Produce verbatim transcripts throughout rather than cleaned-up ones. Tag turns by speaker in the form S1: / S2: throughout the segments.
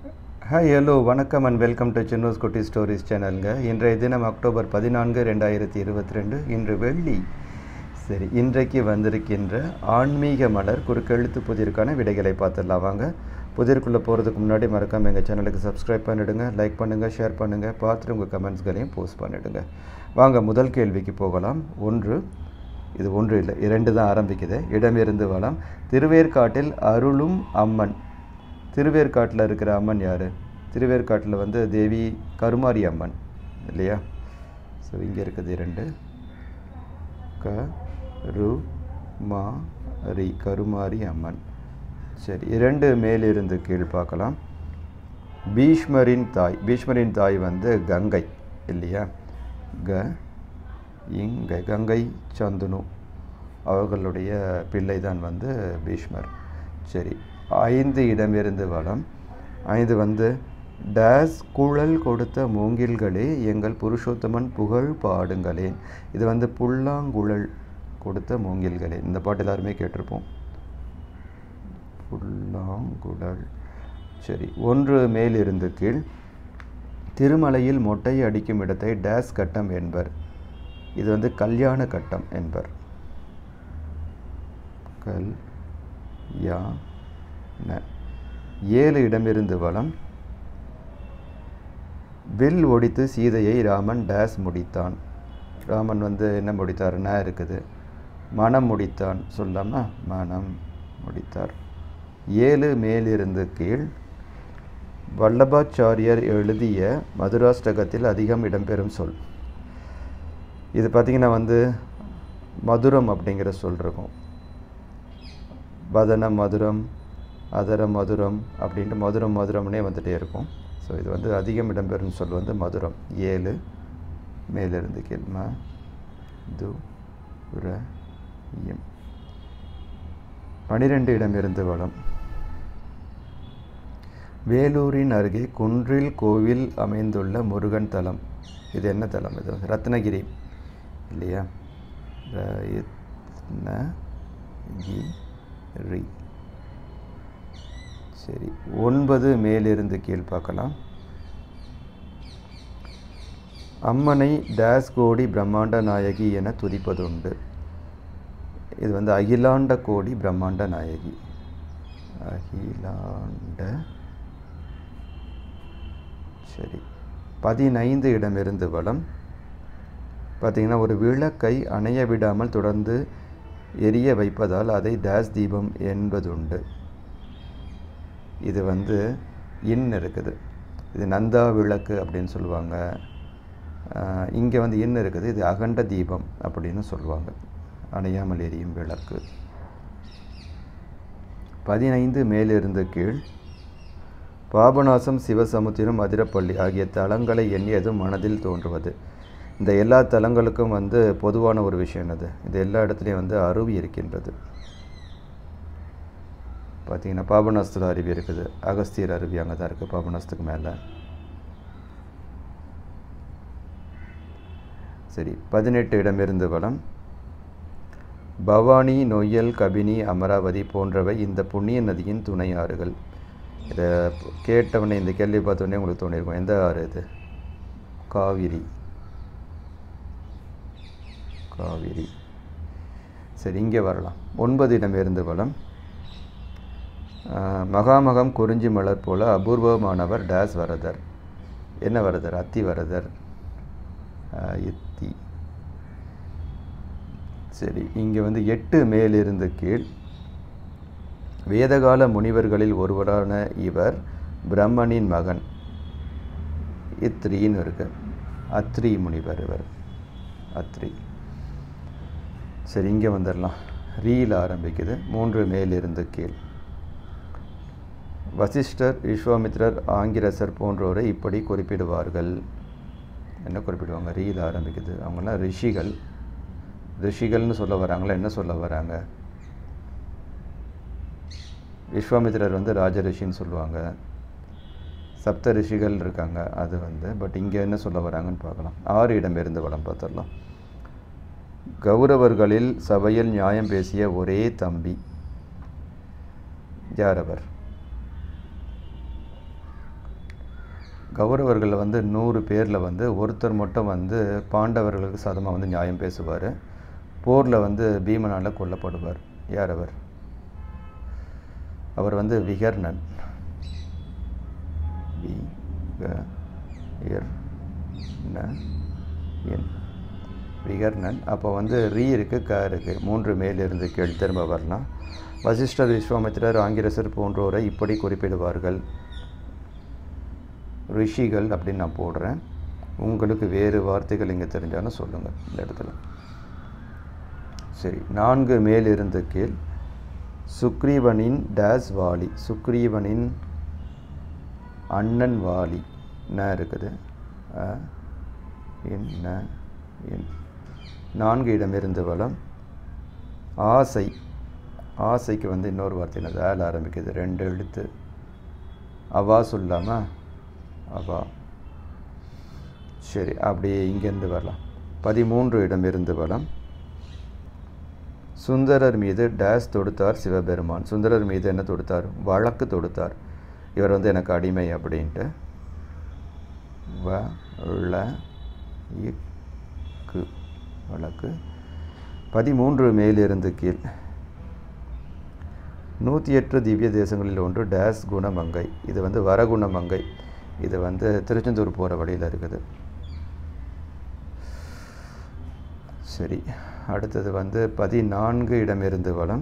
S1: Hi hello வணக்கம் and welcome to Chinnu's குட்டி stories சேனலுங்க. இன்றைய தினம் அக்டோபர் பதினான்கு ரெண்டாயிரத்தி இருபத்தி ரெண்டு இன்று வெள்ளி. சரி, இன்றைக்கு வந்திருக்கின்ற ஆன்மீக மலர் குறுக்கெழுத்து புதிருக்கான விடைகளை பார்த்துடலாம் வாங்க. புதிருக்குள்ளே போகிறதுக்கு முன்னாடி மறக்காமல் எங்கள் சேனலுக்கு சப்ஸ்கிரைப் பண்ணிவிடுங்க, லைக் பண்ணுங்கள், ஷேர் பண்ணுங்கள், பார்த்துட்டு உங்கள் கமெண்ட்ஸ்களையும் போஸ்ட் பண்ணிவிடுங்க. வாங்க முதல் கேள்விக்கு போகலாம். ஒன்று, இது ஒன்று இல்லை இரண்டு தான் ஆரம்பிக்குது. இடமிருந்து வளம். திருவேற்காட்டில் அருளும் அம்மன். திருவேற்காட்டில் இருக்கிற அம்மன் யார்? திருவேற்காட்டில் வந்து தேவி கருமாரி அம்மன் இல்லையா? ஸோ இங்கே இருக்குது இரண்டு. க ரு மா ரி கருமாரி அம்மன். சரி, இரண்டு மேலிருந்து கீழ் பார்க்கலாம். பீஷ்மரின் தாய். பீஷ்மரின் தாய் வந்து கங்கை இல்லையா? க இங்கை கங்கை சந்துனு அவர்களுடைய பிள்ளை தான் வந்து பீஷ்மர். சரி, ஐந்து இடமிருந்து வளம். ஐந்து வந்து டேஸ் குழல் கொடுத்த மூங்கில்களே எங்கள் புருஷோத்தமன் புகழ் பாடுங்களேன். இது வந்து புல்லாங்குழல் கொடுத்த மூங்கில்களே. இந்த பாட்டு எல்லாருமே கேட்டிருப்போம். புல்லாங்குழல். சரி, ஒன்று மேலிருந்து கீழ். திருமலையில் மொட்டை அடிக்கும் இடத்தை டேஸ் கட்டம் என்பர். இது வந்து கல்யாண கட்டம் என்பர். கல் யா ந. ஏழு இடமிருந்து வளம். வில் ஒடித்து சீதையை ராமன் டேஸ் முடித்தான். ராமன் வந்து என்ன முடித்தார்னா இருக்குது மனம் முடித்தான் சொல்லாமல் மனம் முடித்தார். ஏழு மேலிருந்து கீழ். வல்லபாச்சாரியர் எழுதிய மதுராஷ்டகத்தில் அதிகம் இடம்பெறும் சொல். இது பார்த்திங்கன்னா வந்து மதுரம் அப்படிங்கிற சொல் இருக்கும். வதனம் மதுரம், அதரம் மதுரம் அப்படின்ட்டு மதுரம் மதுரம்னே வந்துகிட்டே இருக்கும். ஸோ இது வந்து அதிகம் இடம்பெறும் சொல் வந்து மதுரம். ஏழு மேலிருந்து கீழ். ம து ர யம். பனிரெண்டு இடமிருந்து வளம். வேலூரின் அருகே குன்றில் கோவில் அமைந்துள்ள முருகன் தலம். இது என்ன தலம்? இது ரத்னகிரி இல்லையா? ரத்னகிரி. சரி, ஒன்பது மேலிருந்து கீழ் பார்க்கலாம். அம்மனை டேஸ் கோடி பிரம்மாண்ட நாயகி என துதிப்பதுண்டு. இது வந்து அகிலாண்ட கோடி பிரம்மாண்ட நாயகி. அகிலாண்ட. சரி, பதினைந்து இடமிருந்து வளம். பார்த்திங்கன்னா ஒரு விளக்கை அணைய விடாமல் தொடர்ந்து எரிய வைப்பதால் அதை டேஸ் தீபம் என்பதுண்டு. இது வந்து இன் இருக்குது. இது நந்தா விளக்கு அப்படின்னு சொல்லுவாங்க. இங்கே வந்து இன் இருக்குது. இது அகண்ட தீபம் அப்படின்னு சொல்லுவாங்க. அணையாமல் எரியும் விளக்கு. பதினைந்து மேலிருந்து கீழ். பாபநாசம், சிவசமுத்திரம், அதிரப்பள்ளி ஆகிய தலங்களை எண்ணியதும் மனதில் தோன்றுவது. இந்த எல்லா தலங்களுக்கும் வந்து பொதுவான ஒரு விஷயம் அது. இது எல்லா இடத்துலையும் வந்து அருவி இருக்கின்றது. பார்த்திங்கன்னா பாபநாசத்தில் அருவி இருக்குது. அகஸ்தியர் அருவி அங்கே தான் இருக்குது பாபநாசத்துக்கு மேலே. சரி, பதினெட்டு இடமிருந்து வளம். பவானி, நொய்யல், கபினி, அமராவதி போன்றவை இந்த புண்ணிய நதியின் துணை ஆறுகள். இதை கேட்டவொடனே இந்த கேள்வி பார்த்தோன்னே உங்களுக்கு தோணியிருக்கும், எந்த ஆறு இது? காவிரி. காவிரி. சரி, இங்கே வரலாம். ஒன்பது இடமிருந்து வளம். மகாமகம் குறிஞ்சி மலர் போல அபூர்வமானவர் டேஸ் வரதர். என்ன வரதர்? அத்தி வரதர். இத்தி. சரி, இங்கே வந்து எட்டு மேலிருந்து கீழ். வேதகால முனிவர்களில் ஒருவரான இவர் பிரம்மனின் மகன். இத்ரின்னு இருக்கு. அத்ரி முனிவர் இவர். அத்ரி. சரி, இங்கே வந்துடலாம். ரீயில் ஆரம்பிக்குது. மூன்று மேலிருந்து கீழ். வசிஷ்டர், விஸ்வாமித்ரர், ஆங்கிரசர் போன்றோரை இப்படி குறிப்பிடுவார்கள். என்ன குறிப்பிடுவாங்க? ரீயில் ஆரம்பிக்குது. அவங்களாம் ரிஷிகள். ரிஷிகள்னு சொல்ல வராங்களா? என்ன சொல்ல வராங்க? விஸ்வாமித்ரர் வந்து ராஜ ரிஷின்னு சொல்லுவாங்க. சப்த ரிஷிகள் இருக்காங்க அது வந்து. பட் இங்கே என்ன சொல்ல வராங்கன்னு பார்க்கலாம். ஆறு இடமிருந்து வளம் பார்த்துடலாம். கௌரவர்களில் சபையில் நியாயம் பேசிய ஒரே தம்பி யார் அவர்? கௌரவர்களில் வந்து நூறு பேரில் வந்து ஒருத்தர் மட்டும் வந்து பாண்டவர்களுக்கு சாதமாக வந்து நியாயம் பேசுவார். போரில் வந்து பீமனால் கொல்லப்படுவார். யார் அவர்? அவர் வந்து விகர்ணன். விகர்ணன். அப்போ வந்து ரீ இருக்குது, க இருக்குது, மூன்று மேலிருந்து கீழ் திரும்ப வரலாம். வசிஷ்டர், விஸ்வாமித்திரர், ஆங்கிரசர் போன்றோரை இப்படி குறிப்பிடுவார்கள். ரிஷிகள் அப்படின்னு நான் போடுறேன். உங்களுக்கு வேறு வார்த்தைகள் இங்கே தெரிஞ்சாலும் சொல்லுங்கள் இந்த இடத்துல. சரி, நான்கு மேலிருந்து கீழ். சுக்ரீவனின் டேஸ் வாலி. சுக்ரீவனின் அண்ணன் வாலி ந இருக்குது. என்ன என் நான்கு இடமிருந்து வளம். ஆசை. ஆசைக்கு வந்து இன்னொரு வார்த்தை என்னது? ஆல் ஆரம்பிக்குது, ரெண்டு எழுத்து. அவா சொல்லாமா? அவா. சரி, அப்படியே இங்கேருந்து வரலாம். பதிமூன்று இடமிருந்து வளம். சுந்தரர் மீது டேஸ் தொடுத்தார் சிவபெருமான். சுந்தரர் மீது என்ன தொடுத்தார்? வழக்கு தொடுத்தார். இவர் வந்து எனக்கு அடிமை அப்படின்ட்டு. வ ள இக்கு வழக்கு. பதிமூன்று மேலிருந்து கீழ். நூற்றி எட்டு திவ்ய தேசங்களில் ஒன்று டேஸ் குணமங்கை. இது வந்து வரகுணமங்கை. இது வந்து திருச்செந்தூர் போகிற வழியில் இருக்குது. சரி, அடுத்தது வந்து பதினான்கு இடமிருந்து வளம்.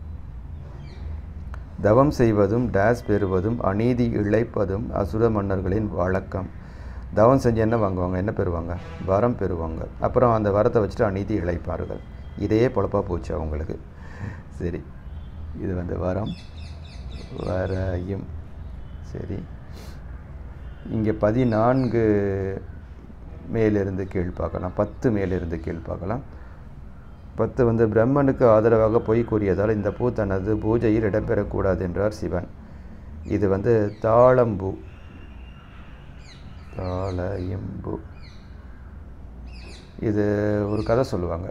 S1: தவம் செய்வதும் டேஸ் பெறுவதும் அநீதி இழைப்பதும் அசுர மன்னர்களின் வழக்கம். தவம் செஞ்சு என்ன வாங்குவாங்க? என்ன பெறுவாங்க? வரம் பெறுவாங்க. அப்புறம் அந்த வரத்தை வச்சுட்டு அநீதி இழைப்பார்கள். இதே பொழப்பாக போச்சு அவங்களுக்கு. சரி, இது வந்து வரம் வரையும். சரி, இங்கே பதினான்கு மேலிருந்து கீழ் பார்க்கலாம். பத்து மேலிருந்து கீழ் பார்க்கலாம். பத்து வந்து பிரம்மனுக்கு ஆதரவாக பொய் கூறியதால் இந்த பூ தனது பூஜையில் இடம்பெறக்கூடாது என்றார் சிவன். இது வந்து தாளம்பூ. தாளயம்பூ. இது ஒரு கதை சொல்லுவாங்க.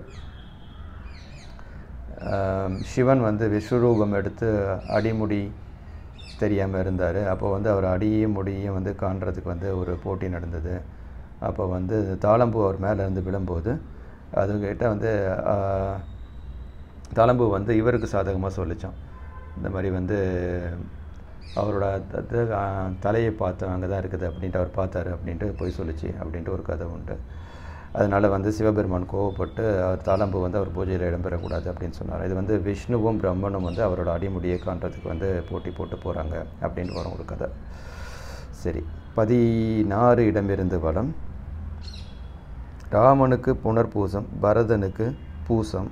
S1: சிவன் வந்து விஸ்வரூபம் எடுத்து அடிமுடி தெரியாமல் இருந்தார். அப்போ வந்து அவர் அடியும் முடியும் வந்து காண்றதுக்கு வந்து ஒரு போட்டி நடந்தது. அப்போ வந்து தாளம்பூ அவர் மேலே இருந்து விழும்போது அதுக்கிட்ட வந்து தாளம்பூ வந்து இவருக்கு சாதகமாக சொல்லித்தான். இந்த மாதிரி வந்து அவரோட தலையை பார்த்து அங்கே தான் இருக்குது அப்படின்ட்டு அவர் பார்த்தாரு அப்படின்ட்டு போய் சொல்லிச்சு அப்படின்ட்டு ஒரு கதை உண்டு. அதனால் வந்து சிவபெருமான் கோவப்பட்டு அவர் தாளம்பூ வந்து அவர் பூஜையில் இடம்பெறக்கூடாது அப்படின்னு சொன்னார். இது வந்து விஷ்ணுவும் பிரம்மனும் வந்து அவரோட அடிமுடியை காண்றதுக்கு வந்து போட்டி போட்டு போகிறாங்க அப்படின்ட்டு வரும் ஒரு கதை. சரி, பதினாறு இடமிருந்து வளம். ராமனுக்கு புனர்பூசம், பரதனுக்கு பூசம்.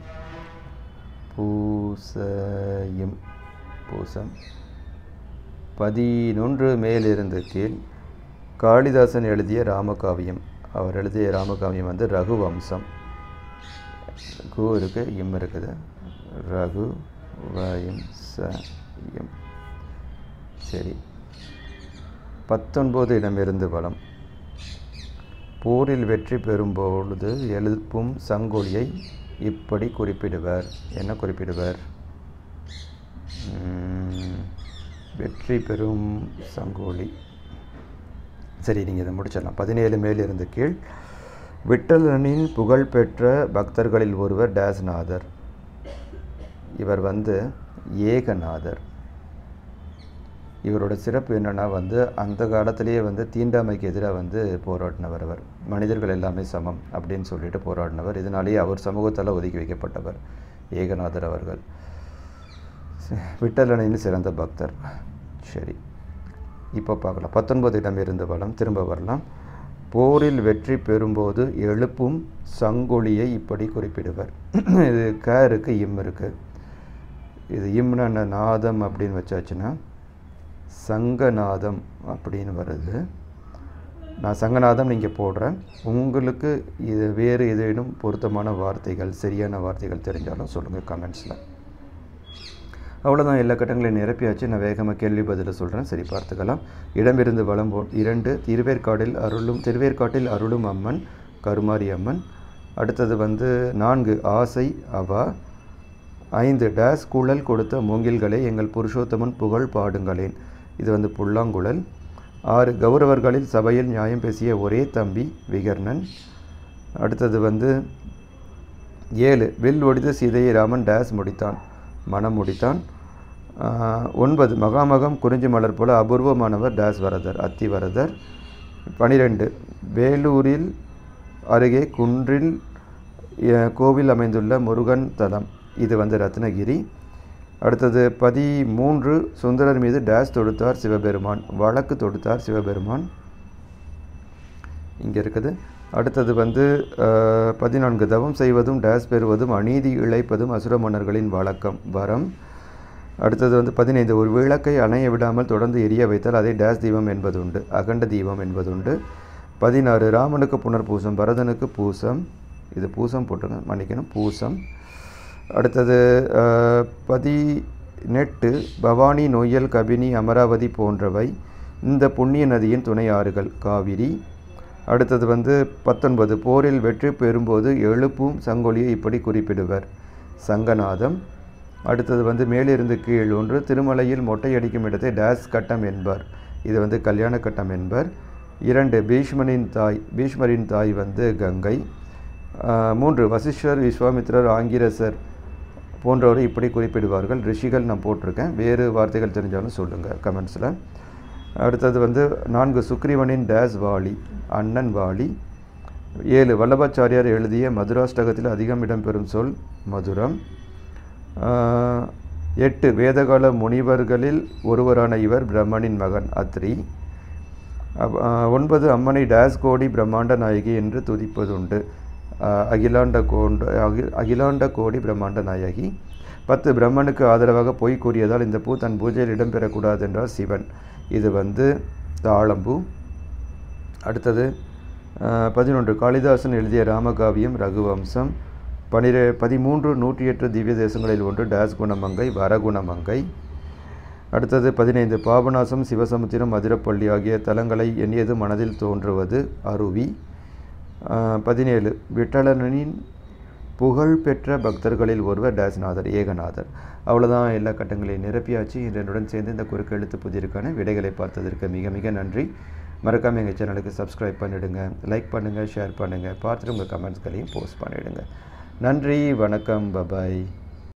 S1: பூசையும் பூசம். பதினொன்று மேலிருந்து கீழ். காளிதாசன் எழுதிய ராமகாவியம். அவர் எழுதிய ராமகாவியம் வந்து ரகுவம்சம். கு இருக்குது, இம் இருக்குது. ரகு வயம் ச இம். சரி, பத்தொன்பது இடமிருந்து வளம். போரில் வெற்றி பெறும்பொழுது எழுப்பும் சங்கொலியை இப்படி குறிப்பிடுவர். என்ன குறிப்பிடுவர்? வெற்றி பெறும் சங்கோலி. சரி, நீங்கள் இதை முடிச்சிடலாம். பதினேழு மேலிருந்து கீழ். விட்டலனின் புகழ்பெற்ற பக்தர்களில் ஒருவர் டேஸ்நாதர். இவர் வந்து ஏகநாதர். இவரோட சிறப்பு என்னென்னா வந்து அந்த காலத்திலேயே வந்து தீண்டாமைக்கு எதிராக வந்து போராடினவர். அவர் மனிதர்கள் எல்லாமே சமம் அப்படின்னு சொல்லிட்டு போராடினவர். இதனாலேயே அவர் சமூகத்தால் ஒதுக்கி வைக்கப்பட்டவர் ஏகநாதர் அவர்கள். விட்டலனின் சிறந்த பக்தர். சரி, இப்போ பார்க்கலாம். பத்தொன்பது இடமிருந்து வளம். திரும்ப வரலாம். போரில் வெற்றி பெறும்போது எழுப்பும் சங்கொலியை இப்படி குறிப்பிடுவர். இது க இருக்குது, இம் இருக்குது. இது இம்னா நாதம் அப்படின்னு வச்சாச்சுன்னா சங்கநாதம் அப்படின்னு வருது. நான் சங்கநாதம் நீங்கள் போடுறேன். உங்களுக்கு இது வேறு ஏதேனும் பொருத்தமான வார்த்தைகள், சரியான வார்த்தைகள் தெரிஞ்சாலும் சொல்லுங்கள் கமெண்ட்ஸில். அவ்வளோதான், எல்லா கட்டங்களையும் நிரப்பியாச்சு. நான் வேகமாக கேள்வி பதில் சொல்கிறேன், சரி பார்த்துக்கலாம். இடமிருந்து வளம் போ இரண்டு. திருவேற்காடில் அருளும் திருவேற்காட்டில் அருளும் அம்மன் கருமாரி அம்மன். அடுத்தது வந்து நான்கு ஆசை அவா. ஐந்து டேஸ் குழல் கொடுத்த மூங்கில்களே எங்கள் புருஷோத்தமன் புகழ் பாடுங்களேன். இது வந்து புல்லாங்குழல். ஆறு கௌரவர்களில் சபையில் நியாயம் பேசிய ஒரே தம்பி விகர்ணன். அடுத்தது வந்து ஏழு வில் ஒடித்து சீதையை ராமன் டேஸ் முடித்தான், மனம் முடித்தான். ஒன்பது மகாமகம் குறிஞ்சி மலர் போல அபூர்வமானவர் டேஸ் வரதர், அத்திவரதர். பனிரெண்டு வேலூரில் அருகே குன்றில் கோவில் அமைந்துள்ள முருகன் தலம், இது வந்து ரத்னகிரி. அடுத்தது பதிமூன்று சுந்தரர் மீது டேஸ் தொடுத்தார் சிவபெருமான், வழக்கு தொடுத்தார் சிவபெருமான், இங்கே இருக்குது. அடுத்தது வந்து பதினான்கு தவம் செய்வதும் டேஸ் பெறுவதும் அநீதி இழைப்பதும் அசுர மன்னர்களின் வழக்கம், வரம். அடுத்தது வந்து பதினைந்து ஒரு விளக்கை அணைய விடாமல் தொடர்ந்து எரிய வைத்தால் அதை டேஸ் தீபம் என்பதுண்டு, அகண்ட தீபம் என்பதுண்டு. பதினாறு ராமனுக்கு புனர்பூசம், பரதனுக்கு பூசம், இது பூசம் போட்டுங்க, மன்னிக்கணும், பூசம். அடுத்தது பதினெட்டு பவானி, நொய்யல், கபினி, அமராவதி போன்றவை இந்த புண்ணிய நதியின் துணை ஆறுகள், காவிரி. அடுத்தது வந்து பத்தொன்பது போரில் வெற்றி பெறும்போது எழுப்பும் சங்கொலியை இப்படி குறிப்பிடுவர், சங்கநாதம். அடுத்தது வந்து மேலிருந்து கீழ் ஒன்று திருமலையில் மொட்டையடிக்கும் இடத்தை டேஸ் கட்டம் என்பார், இது வந்து கல்யாண கட்டம் என்பர். இரண்டு பீஷ்மனின் தாய், பீஷ்மரின் தாய் வந்து கங்கை. மூன்று வசிஷ்டர், விஸ்வாமித்ரர், ஆங்கிரசர் போன்றவரை இப்படி குறிப்பிடுவார்கள், ரிஷிகள் நான் போட்டிருக்கேன், வேறு வார்த்தைகள் தெரிஞ்சாலும் சொல்லுங்கள் கமெண்ட்ஸில். அடுத்தது வந்து நான்கு சுக்ரீவனின் டேஸ் வாலி, அண்ணன் வாலி. ஏழு வல்லபாச்சாரியார் எழுதிய மதுராஷ்டகத்தில் அதிகம் இடம்பெறும் சொல் மதுரம். எட்டு வேதகால முனிவர்களில் ஒருவரான இவர் பிரம்மனின் மகன், அத்ரி. ஒன்பது அம்மனை டேஸ் கோடி பிரம்மாண்ட நாயகி என்று துதிப்பதுண்டு, அகிலாண்ட கோண்ட அகி அகிலாண்ட கோடி பிரம்மாண்ட நாயகி. பத்து பிரம்மனுக்கு ஆதரவாக பொய் கூறியதால் இந்த பூ தன் பூஜையில் இடம்பெறக்கூடாது என்றார் சிவன், இது வந்து தாளம்பூ. அடுத்தது பதினொன்று காளிதாசன் எழுதிய ராமகாவியம் ரகுவம்சம். பனிரெ பதிமூன்று நூற்றி எட்டு திவ்ய தேசங்களில் ஒன்று டேஸ் குணமங்கை, வரகுணமங்கை. அடுத்தது பதினைந்து பாபநாசம், சிவசமுத்திரம், மதுரப்பள்ளி ஆகிய தலங்களை எண்ணியது மனதில் தோன்றுவது அருவி. பதினேழு விட்டலனின் புகழ்பெற்ற பக்தர்களில் ஒருவர் டேஸ்நாதர், ஏகநாதர். அவ்வளோதான், எல்லா கட்டங்களையும் நிரப்பியாச்சு. என்னுடன் சேர்ந்து இந்த குறுக்கெழுத்து புதிருக்கான விடைகளை பார்த்ததற்கு மிக மிக நன்றி. மறக்காமல் எங்கள் சேனலுக்கு சப்ஸ்கிரைப் பண்ணிவிடுங்க, லைக் பண்ணுங்கள், ஷேர் பண்ணுங்கள், பார்த்துட்டு உங்கள் கமெண்ட்ஸ்களையும் போஸ்ட் பண்ணிவிடுங்க. நன்றி, வணக்கம், பபாய்.